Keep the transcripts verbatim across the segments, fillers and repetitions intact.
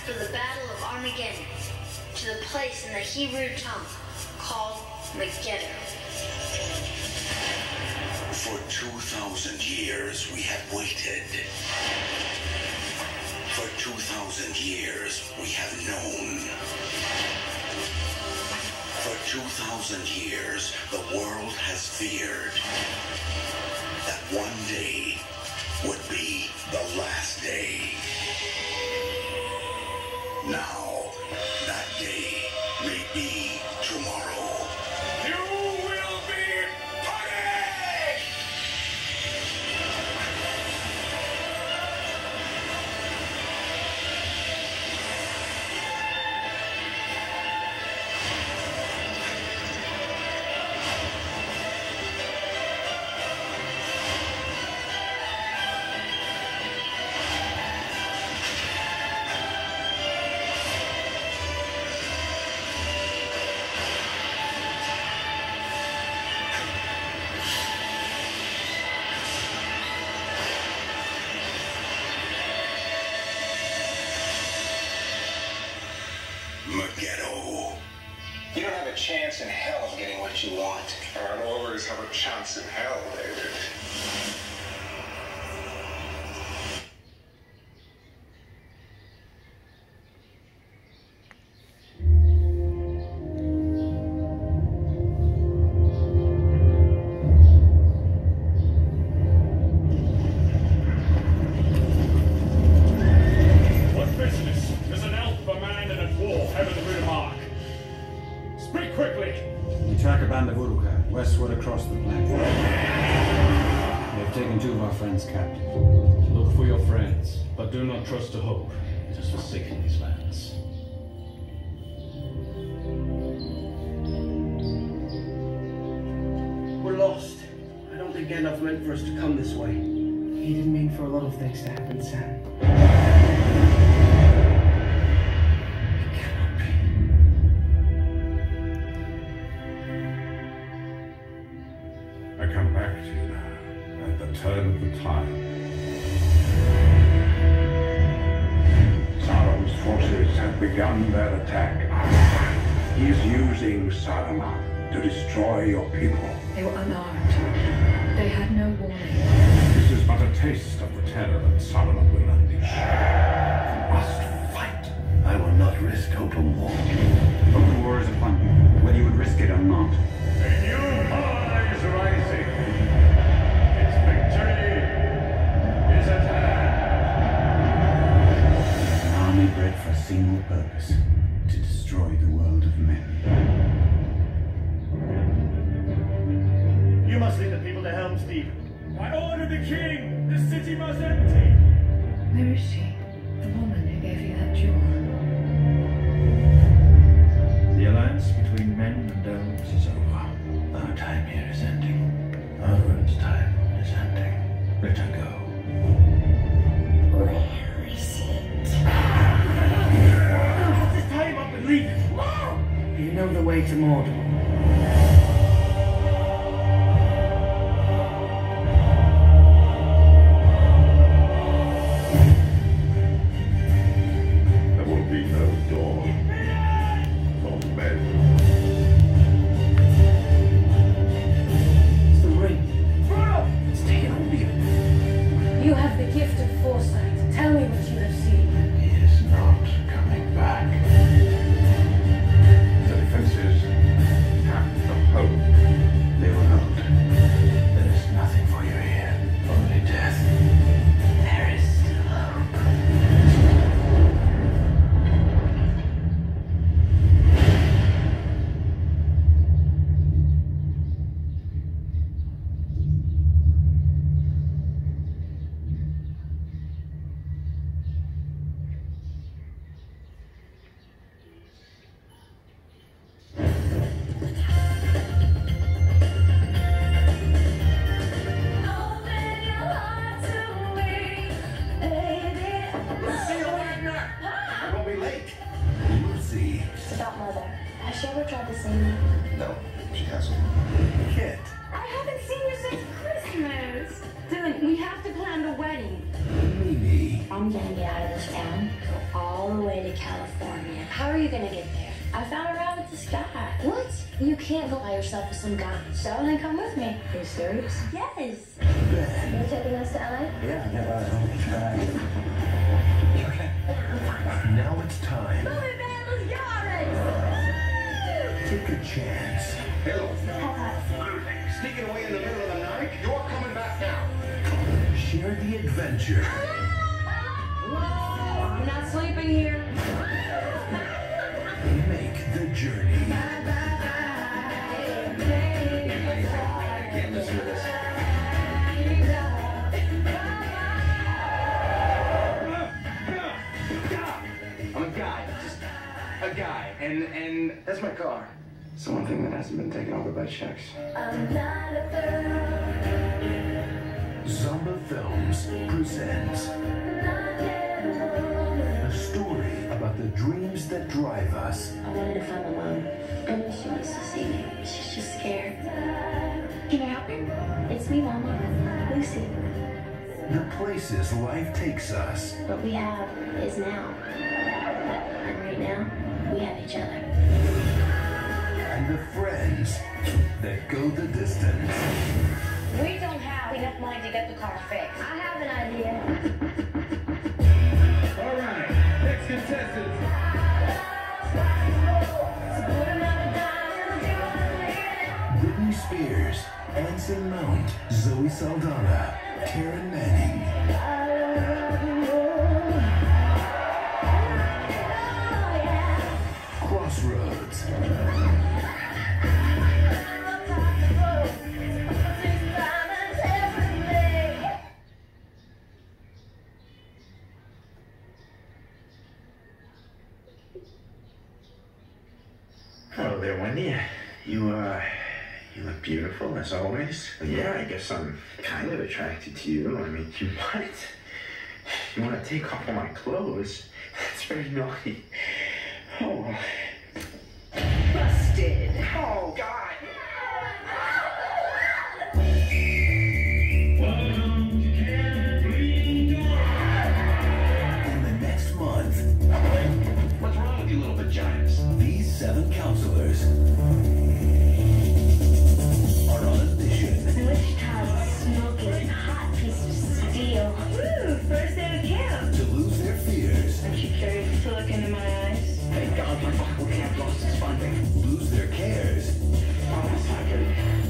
for the Battle of Armageddon, to the place in the Hebrew tongue called Megiddo. For two thousand years we have waited. For two thousand years we have known. For two thousand years the world has feared that one day would be the last day. Now, that day may be tomorrow. You will be punished! Megiddo. You don't have a chance in hell of getting what you want. I'd always have a chance in hell, David. What business does an elf, a man, and a dwarf have in the Rue de Mark? Speak quickly! We track a band of Uruk-hai westward across the plain. They have taken two of our friends captive. Look for your friends, but do not trust to hope. It has forsaken these lands. We're lost. I don't think Gandalf meant for us to come this way. He didn't mean for a lot of things to happen, Sam. It cannot be. I come back to you now, at the turn of the tide. Sauron's forces have begun their attack. He is using Saruman to destroy your people. They were unarmed. They had no warning. This is but a taste of the terror that Saruman will unleash. You must fight. I will not risk open war. Open war is upon you, whether you would risk it or not. A new tide is rising. Its victory is at hand. An army bred for a single purpose, to destroy the world of men. You must lead the people to Helm's Deep. I order the king! The city must empty! Where is she? The woman who gave you that jewel? The alliance between men and elves is over. Our time here is ending. Everyone's time is ending. Let her go. Where is it? Just tie him up and leave him. No! You know the way to Mordor. There will be no door for men. It's the ring. Frodo! It's taken hold of you. You have the gift of foresight. Tell me what you have seen. He is not coming back. The defenses have the hope. They will hold. There is nothing for you here. Only death. There is still hope. About Mother. Has she ever tried to see me? No, she hasn't. Kit. I haven't seen you since Christmas. Dylan, we have to plan the wedding. Maybe. I'm gonna get out of this town, go all the way to California. How are you gonna get there? I found a ride with this guy. What? You can't go by yourself with some guy. Darling, come with me. Are you serious? Yes. Ben. You're taking us to L A? Yeah, yeah, well, try. You okay? Yeah, I'm fine. Now it's time. Move it, man. Let's go already. Take a chance. Hello. High Sneaking away in the middle of the night? You're coming back now. Share the adventure. I'm not sleeping here. Make the journey. I can't listen to this. I'm a guy, just a guy, and and that's my car. It's the one thing that hasn't been taken over by checks. I'm not a girl. Zomba Films presents a story about the dreams that drive us. I wanted to find my mom. I know she wants to see me. She's just scared. Can I help you? It's me, Mama. Lucy. The places life takes us. What we have is now. And right now, we have each other. And the friends that go the distance. We don't have enough money to get the car fixed. I have an idea. All right, next contestants. Britney Spears, Anson Mount, Zoe Saldana, Taryn Manning. Crossroads. Hello there, Wendy. You, uh, you look beautiful as always. Yeah, I guess I'm kind of attracted to you. I mean, you what? You want to take off all my clothes? That's very naughty. Oh. Busted. Oh, God. In the next month, What's wrong with you little vaginas? these seven counselors are on a mission Wish child smoking hot piece of steel. Woo! First day of camp. to lose their fears, Aren't you curious to look into my eyes? Thank God my Bible camp lost its funding. lose their cares, Oh, that's not good.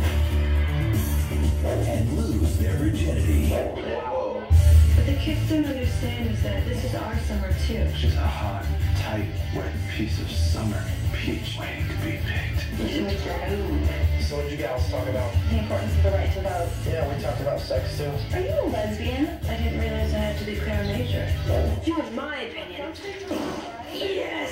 and lose their virginity. What the kids don't understand is that this is our summer too. She's a hot, tight, wet piece of summer peach waiting to be picked. You should make your move. So what did you gals talk about? The importance of the right to vote. Yeah, we talked about sex too. Are you a lesbian? I didn't realize I had to declare major. You have my opinion. Yes!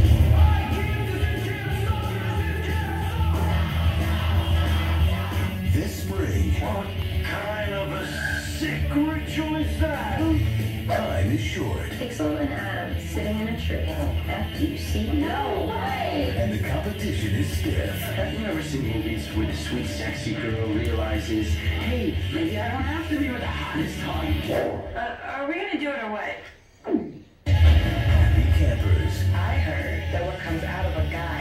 This spring, What kind of a sick ritual is that? time is short, Pixel and Adam sitting in a tree. After you see no way! and the competition is stiff. Have you ever seen movies where the sweet, sexy girl realizes, hey, maybe I don't have to be with the hottest hunk? Uh, are we gonna do it or what? Happy campers, I heard that what comes out of a guy